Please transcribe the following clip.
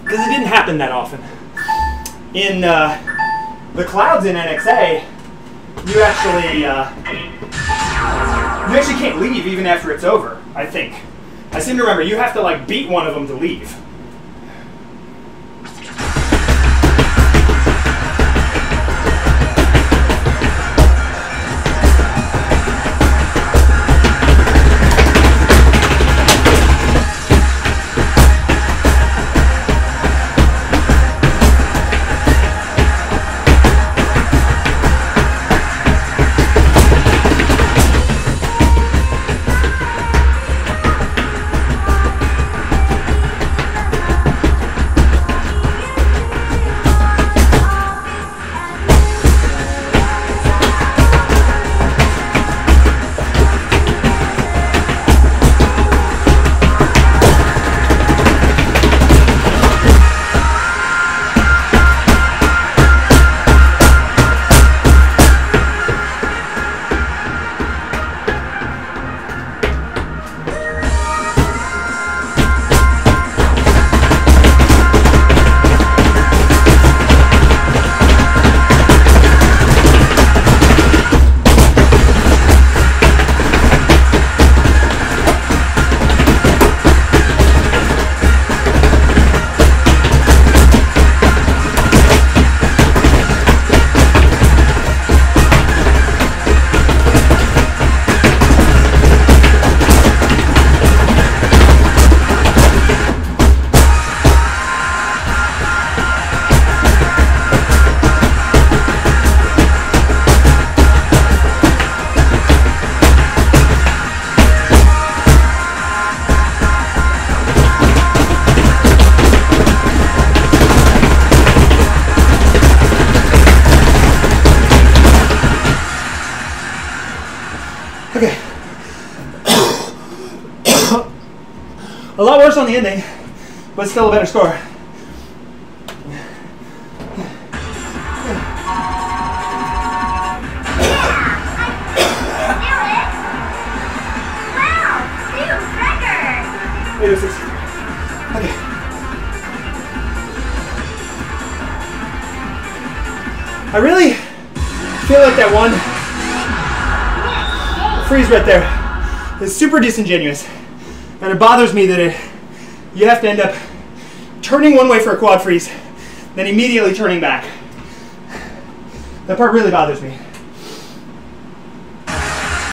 because it didn't happen that often. In the clouds in NXA, you actually can't leave even after it's over, I think. I seem to remember you have to like beat one of them to leave. Okay. A lot worse on the ending, but still a better score. Okay. I really feel like that one freeze right there is super disingenuous, and it bothers me that you have to end up turning one way for a quad freeze, then immediately turning back. That part really bothers me.